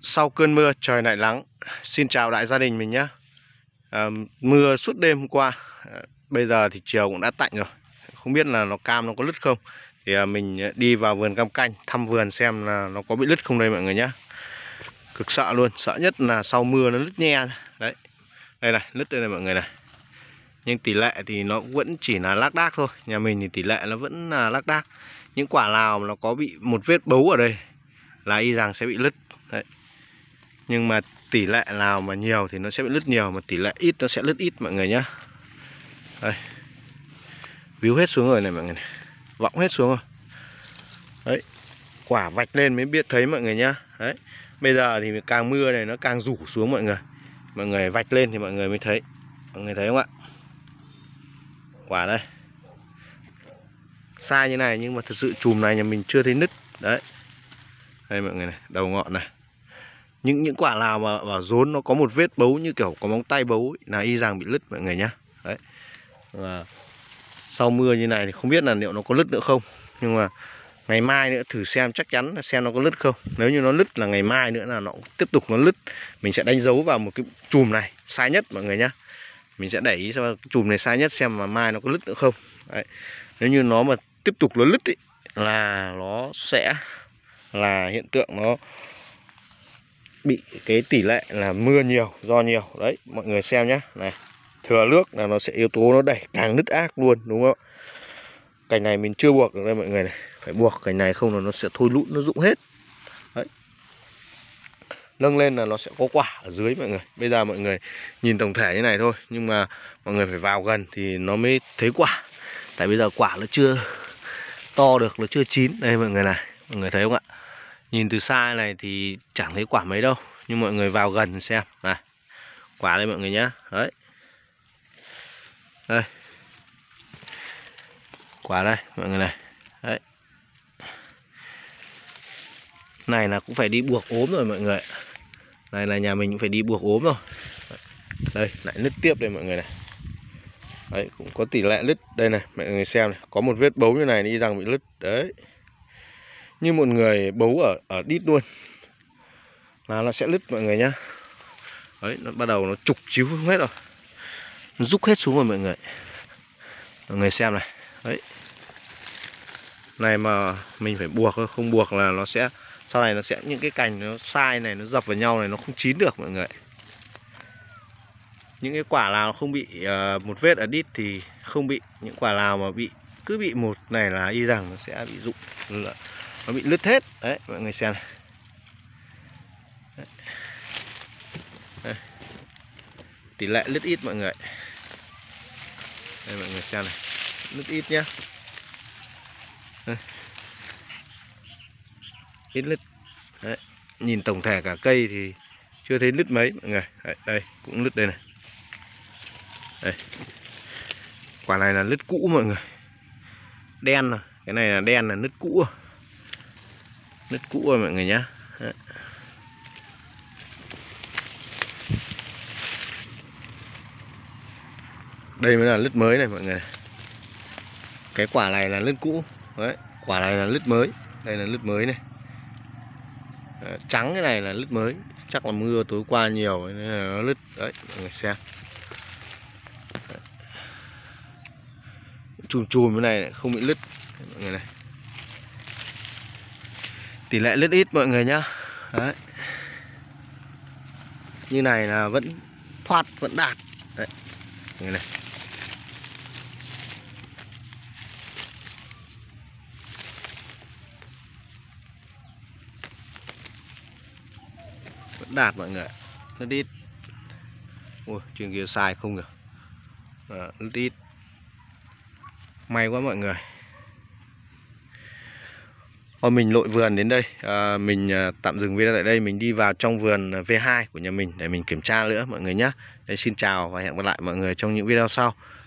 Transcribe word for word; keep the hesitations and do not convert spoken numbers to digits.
Sau cơn mưa trời lại nắng. Xin chào đại gia đình mình nhé. à, Mưa suốt đêm hôm qua, à, bây giờ thì chiều cũng đã tạnh rồi. Không biết là nó cam nó có lứt không. Thì à, mình đi vào vườn cam canh thăm vườn xem là nó có bị lứt không đây mọi người nhé. Cực sợ luôn, sợ nhất là sau mưa nó lứt nhe. Đấy, đây này, lứt đây này mọi người này. Nhưng tỷ lệ thì nó vẫn chỉ là lác đác thôi. Nhà mình thì tỷ lệ nó vẫn là lác đác. Những quả nào mà nó có bị một vết bấu ở đây là y rằng sẽ bị lứt. Đấy. Nhưng mà tỷ lệ nào mà nhiều thì nó sẽ bị lứt nhiều, mà tỷ lệ ít nó sẽ lứt ít mọi người nhá. Đây, víu hết xuống rồi này mọi người này, võng hết xuống rồi. Đấy, quả vạch lên mới biết thấy mọi người nhá. Đấy, bây giờ thì càng mưa này nó càng rủ xuống mọi người. Mọi người vạch lên thì mọi người mới thấy. Mọi người thấy không ạ? Quả đây, sai như này nhưng mà thật sự chùm này nhà mình chưa thấy nứt. Đấy, đây mọi người này, đầu ngọn này. Những những quả nào mà vào rốn nó có một vết bấu như kiểu có móng tay bấu ấy, là y rằng bị lứt mọi người nhá. Đấy. Và sau mưa như này thì không biết là liệu nó có lứt nữa không. Nhưng mà ngày mai nữa thử xem, chắc chắn là xem nó có lứt không. Nếu như nó lứt là ngày mai nữa là nó tiếp tục nó lứt, mình sẽ đánh dấu vào một cái chùm này sai nhất mọi người nhá. Mình sẽ để ý xem chùm này sai nhất xem mà mai nó có lứt nữa không. Đấy. Nếu như nó mà tiếp tục nó lứt ấy, là nó sẽ là hiện tượng nó bị cái tỷ lệ là mưa nhiều, do nhiều. Đấy mọi người xem nhé. Này, thừa nước là nó sẽ yếu tố nó đẩy càng nứt ác luôn, đúng không? Cành này mình chưa buộc được đây mọi người này, phải buộc cành này không là nó sẽ thôi lũn, nó rụng hết. Đấy, nâng lên là nó sẽ có quả ở dưới mọi người. Bây giờ mọi người nhìn tổng thể như này thôi, nhưng mà mọi người phải vào gần thì nó mới thấy quả. Tại bây giờ quả nó chưa to được, nó chưa chín. Đây mọi người này, mọi người thấy không ạ? Nhìn từ xa này thì chẳng thấy quả mấy đâu, nhưng mọi người vào gần xem này, quả đây mọi người nhá. Đấy, đây, quả đây mọi người này. Đấy, này là cũng phải đi buộc ốm rồi mọi người. Này là nhà mình cũng phải đi buộc ốm rồi. Đây lại nứt tiếp đây mọi người này. Đấy, cũng có tỷ lệ lứt đây này mọi người xem này, có một vết bấu như này đi rằng bị lứt. Đấy, như một người bấu ở ở đít luôn là nó sẽ lứt mọi người nhá. Đấy, nó bắt đầu nó trục chiếu hết rồi, nó rúc hết xuống rồi mọi người. Mọi người xem này. Đấy, này mà mình phải buộc thôi, không buộc là nó sẽ sau này nó sẽ những cái cành nó sai này nó dập vào nhau này, nó không chín được mọi người. Những cái quả nào không bị uh, một vết ở đít thì không bị, những quả nào mà bị cứ bị một này là y rằng nó sẽ bị rụng, nó bị lứt hết. Đấy mọi người xem này. Đấy. Đây, tỷ lệ lứt ít mọi người. Đây mọi người xem này, lứt ít nhá. Đây, ít lứt. Đấy, nhìn tổng thể cả cây thì chưa thấy lứt mấy mọi người. Đấy, đây cũng lứt đây này. Đây, quả này là lứt cũ mọi người, đen rồi, cái này là đen là lứt cũ rồi, lứt cũ rồi mọi người nhá. Đấy. Đây mới là lứt mới này mọi người. Cái quả này là lứt cũ. Đấy, quả này là lứt mới. Đây là lứt mới này. Đấy, trắng cái này là lứt mới. Chắc là mưa tối qua nhiều nên là nó lứt. Đấy, mọi người xem. Đấy. Chùm chùm cái này không bị lứt mọi người này. Tỷ lệ lứt ít mọi người nhá. Đấy, như này là vẫn thoát, vẫn đạt. Đấy, mọi người này. Vẫn đạt mọi người. Nó ít. Ui, trên kia sai không được. À, nó ít. May quá mọi người. Thôi mình lội vườn đến đây, à, mình à, tạm dừng video tại đây. Mình đi vào trong vườn V hai của nhà mình để mình kiểm tra nữa mọi người nhé. Đây, xin chào và hẹn gặp lại mọi người trong những video sau.